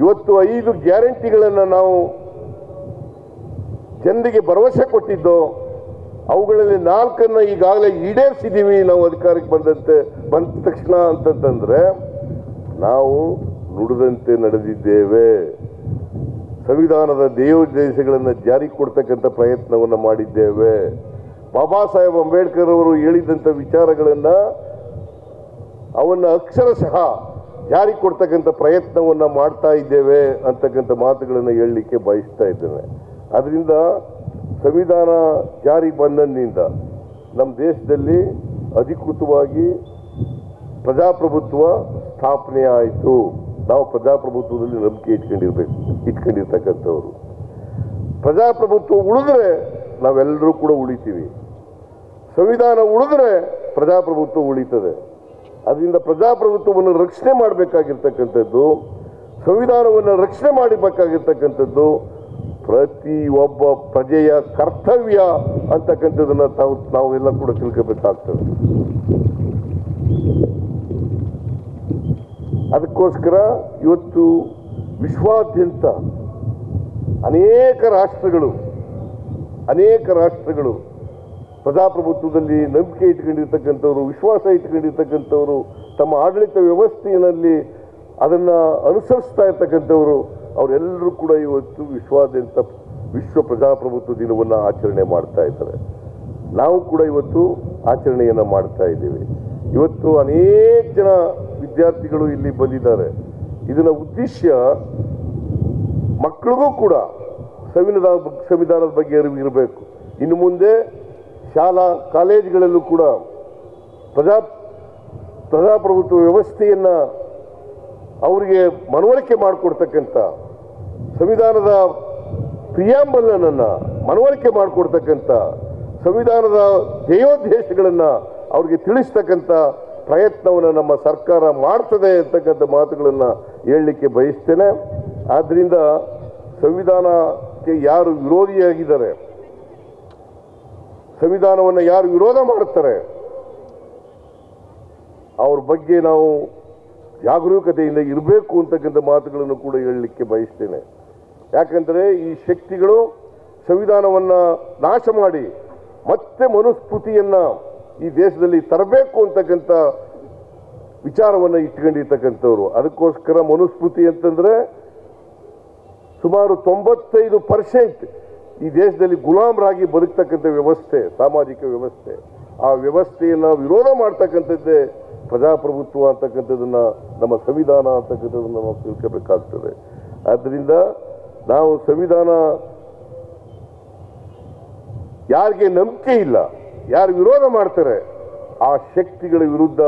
ಇವತ್ತು 5 ಗ್ಯಾರಂಟಿಗಳನ್ನು ನಾವು ಜನರಿಗೆ ಭರವಸೆ ಕೊಟ್ಟಿದ್ದೋ ಅವುಗಳಲ್ಲಿ 4 ಈಗಾಗಲೇ ಈಡೇರಿಸಿದ್ದೀವಿ ನಾವು ಅಧಿಕಾರಕ್ಕೆ ಬಂದ ತಕ್ಷಣ ಅಂತಂತಂದ್ರೆ ನಾವು ನುಡಿದಂತೆ ನಡೆದಿದ್ದೇವೆ. ಸಂವಿಧಾನದ ದೇವೋದ್ದೇಶಗಳನ್ನು ಜಾರಿಗೆ ಕೊಡ್ತಕ್ಕಂಥ ಪ್ರಯತ್ನವನ್ನು ಮಾಡಿದ್ದೇವೆ. ಬಾಬಾ ಸಾಹೇಬ್ ಅಂಬೇಡ್ಕರ್ ಅವರು ಹೇಳಿದಂಥ ವಿಚಾರಗಳನ್ನು ಅವನ್ನ ಅಕ್ಷರಶಃ ಜಾರಿ ಕೊಡ್ತಕ್ಕಂಥ ಪ್ರಯತ್ನವನ್ನು ಮಾಡ್ತಾ ಇದ್ದೇವೆ ಅಂತಕ್ಕಂಥ ಮಾತುಗಳನ್ನು ಹೇಳಲಿಕ್ಕೆ ಬಯಸ್ತಾ ಇದ್ದೇನೆ. ಅದರಿಂದ ಸಂವಿಧಾನ ಜಾರಿ ಬಂದಂದಿನಿಂದ ನಮ್ಮ ದೇಶದಲ್ಲಿ ಅಧಿಕೃತವಾಗಿ ಪ್ರಜಾಪ್ರಭುತ್ವ ಸ್ಥಾಪನೆ ಆಯಿತು. ನಾವು ಪ್ರಜಾಪ್ರಭುತ್ವದಲ್ಲಿ ನಂಬಿಕೆ ಇಟ್ಕೊಂಡಿರ್ತಕ್ಕಂಥವ್ರು. ಪ್ರಜಾಪ್ರಭುತ್ವ ಉಳಿದ್ರೆ ನಾವೆಲ್ಲರೂ ಕೂಡ ಉಳಿತೀವಿ. ಸಂವಿಧಾನ ಉಳಿದ್ರೆ ಪ್ರಜಾಪ್ರಭುತ್ವ ಉಳಿತದೆ. ಅದರಿಂದ ಪ್ರಜಾಪ್ರಭುತ್ವವನ್ನು ರಕ್ಷಣೆ ಮಾಡಬೇಕಾಗಿರ್ತಕ್ಕಂಥದ್ದು, ಸಂವಿಧಾನವನ್ನು ರಕ್ಷಣೆ ಮಾಡಬೇಕಾಗಿರ್ತಕ್ಕಂಥದ್ದು ಪ್ರತಿಯೊಬ್ಬ ಪ್ರಜೆಯ ಕರ್ತವ್ಯ ಅಂತಕ್ಕಂಥದ್ದನ್ನು ನಾವೆಲ್ಲ ಕೂಡ ತಿಳ್ಕೋಬೇಕಾಗ್ತದೆ. ಅದಕ್ಕೋಸ್ಕರ ಇವತ್ತು ವಿಶ್ವಾದ್ಯಂತ ಅನೇಕ ರಾಷ್ಟ್ರಗಳು ಪ್ರಜಾಪ್ರಭುತ್ವದಲ್ಲಿ ನಂಬಿಕೆ ಇಟ್ಕೊಂಡಿರ್ತಕ್ಕಂಥವ್ರು, ವಿಶ್ವಾಸ ಇಟ್ಕೊಂಡಿರ್ತಕ್ಕಂಥವ್ರು, ತಮ್ಮ ಆಡಳಿತ ವ್ಯವಸ್ಥೆಯಲ್ಲಿ ಅದನ್ನು ಅನುಸರಿಸ್ತಾ ಇರ್ತಕ್ಕಂಥವ್ರು ಅವರೆಲ್ಲರೂ ಕೂಡ ಇವತ್ತು ವಿಶ್ವಾದ್ಯಂತ ವಿಶ್ವ ಪ್ರಜಾಪ್ರಭುತ್ವ ದಿನವನ್ನು ಆಚರಣೆ ಮಾಡ್ತಾ ಇದ್ದಾರೆ. ನಾವು ಕೂಡ ಇವತ್ತು ಆಚರಣೆಯನ್ನು ಮಾಡ್ತಾ ಇದ್ದೀವಿ. ಇವತ್ತು ಅನೇಕ ಜನ ವಿದ್ಯಾರ್ಥಿಗಳು ಇಲ್ಲಿ ಬಂದಿದ್ದಾರೆ. ಇದರ ಉದ್ದೇಶ ಮಕ್ಕಳಿಗೂ ಕೂಡ ಸಂವಿಧಾನದ ಬಗ್ಗೆ ಅರಿವು ಇರಬೇಕು. ಇನ್ನು ಮುಂದೆ ಶಾಲಾ ಕಾಲೇಜುಗಳಲ್ಲೂ ಕೂಡ ಪ್ರಜಾಪ್ರಭುತ್ವ ವ್ಯವಸ್ಥೆಯನ್ನು ಅವರಿಗೆ ಮನವರಿಕೆ ಮಾಡಿಕೊಡ್ತಕ್ಕಂಥ, ಸಂವಿಧಾನದ ಪ್ರಿಯಾಂಬಲನ್ನು ಮನವರಿಕೆ ಮಾಡಿಕೊಡ್ತಕ್ಕಂಥ, ಸಂವಿಧಾನದ ಧ್ಯೇಯೋದ್ದೇಶಗಳನ್ನು ಅವ್ರಿಗೆ ತಿಳಿಸ್ತಕ್ಕಂಥ ಪ್ರಯತ್ನವನ್ನು ನಮ್ಮ ಸರ್ಕಾರ ಮಾಡ್ತದೆ ಅಂತಕ್ಕಂಥ ಮಾತುಗಳನ್ನು ಹೇಳಲಿಕ್ಕೆ ಬಯಸ್ತೇನೆ. ಆದ್ದರಿಂದ ಸಂವಿಧಾನಕ್ಕೆ ಯಾರು ವಿರೋಧಿಯಾಗಿದ್ದಾರೆ, ಸಂವಿಧಾನವನ್ನು ಯಾರು ವಿರೋಧ ಮಾಡುತ್ತಾರೆ ಅವ್ರ ಬಗ್ಗೆ ನಾವು ಜಾಗರೂಕತೆಯಿಂದ ಇರಬೇಕು ಅಂತಕ್ಕಂಥ ಮಾತುಗಳನ್ನು ಕೂಡ ಹೇಳಲಿಕ್ಕೆ ಬಯಸ್ತೇನೆ. ಯಾಕಂದರೆ ಈ ಶಕ್ತಿಗಳು ಸಂವಿಧಾನವನ್ನು ನಾಶ ಮಾಡಿ ಮತ್ತೆ ಮನುಸ್ಮೃತಿಯನ್ನು ಈ ದೇಶದಲ್ಲಿ ತರಬೇಕು ಅಂತಕ್ಕಂಥ ವಿಚಾರವನ್ನು ಇಟ್ಕೊಂಡಿರ್ತಕ್ಕಂಥವ್ರು. ಅದಕ್ಕೋಸ್ಕರ ಮನುಸ್ಮೃತಿ ಅಂತಂದರೆ ಸುಮಾರು 95% ಈ ದೇಶದಲ್ಲಿ ಗುಲಾಮರಾಗಿ ಬದುಕ್ತಕ್ಕಂಥ ವ್ಯವಸ್ಥೆ, ಸಾಮಾಜಿಕ ವ್ಯವಸ್ಥೆ. ಆ ವ್ಯವಸ್ಥೆಯನ್ನು ವಿರೋಧ ಮಾಡ್ತಕ್ಕಂಥದ್ದೇ ಪ್ರಜಾಪ್ರಭುತ್ವ ಅಂತಕ್ಕಂಥದ್ದನ್ನು, ನಮ್ಮ ಸಂವಿಧಾನ ಅಂತಕ್ಕಂಥದ್ದನ್ನು ನಾವು ತಿಳ್ಕೋಬೇಕಾಗ್ತದೆ. ಆದ್ದರಿಂದ ನಾವು ಸಂವಿಧಾನ ಯಾರಿಗೆ ನಂಬಿಕೆ ಇಲ್ಲ, ಯಾರು ವಿರೋಧ ಮಾಡ್ತಾರೆ ಆ ಶಕ್ತಿಗಳ ವಿರುದ್ಧ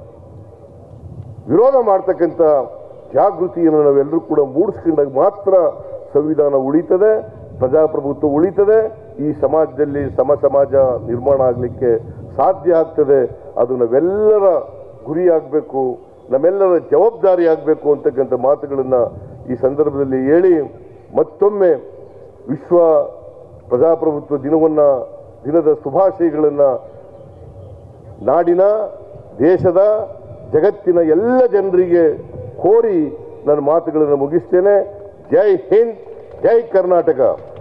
ವಿರೋಧ ಮಾಡ್ತಕ್ಕಂಥ ಜಾಗೃತಿಯನ್ನು ನಾವೆಲ್ಲರೂ ಕೂಡ ಮೂಡಿಸ್ಕೊಂಡಾಗ ಮಾತ್ರ ಸಂವಿಧಾನ ಉಳಿತದೆ, ಪ್ರಜಾಪ್ರಭುತ್ವ ಉಳಿತದೆ, ಈ ಸಮಾಜದಲ್ಲಿ ಸಮಾಜ ನಿರ್ಮಾಣ ಆಗಲಿಕ್ಕೆ ಸಾಧ್ಯ ಆಗ್ತದೆ. ಅದು ನಾವೆಲ್ಲರ ಗುರಿ ಆಗಬೇಕು, ನಮ್ಮೆಲ್ಲರ ಜವಾಬ್ದಾರಿ ಆಗಬೇಕು ಅಂತಕ್ಕಂಥ ಮಾತುಗಳನ್ನು ಈ ಸಂದರ್ಭದಲ್ಲಿ ಹೇಳಿ ಮತ್ತೊಮ್ಮೆ ವಿಶ್ವ ಪ್ರಜಾಪ್ರಭುತ್ವ ದಿನದ ಶುಭಾಶಯಗಳನ್ನು ನಾಡಿನ, ದೇಶದ, ಜಗತ್ತಿನ ಎಲ್ಲ ಜನರಿಗೆ ಕೋರಿ ನನ್ನ ಮಾತುಗಳನ್ನು ಮುಗಿಸ್ತೇನೆ. ಜೈ ಹಿಂದ್, ಜೈ ಕರ್ನಾಟಕ.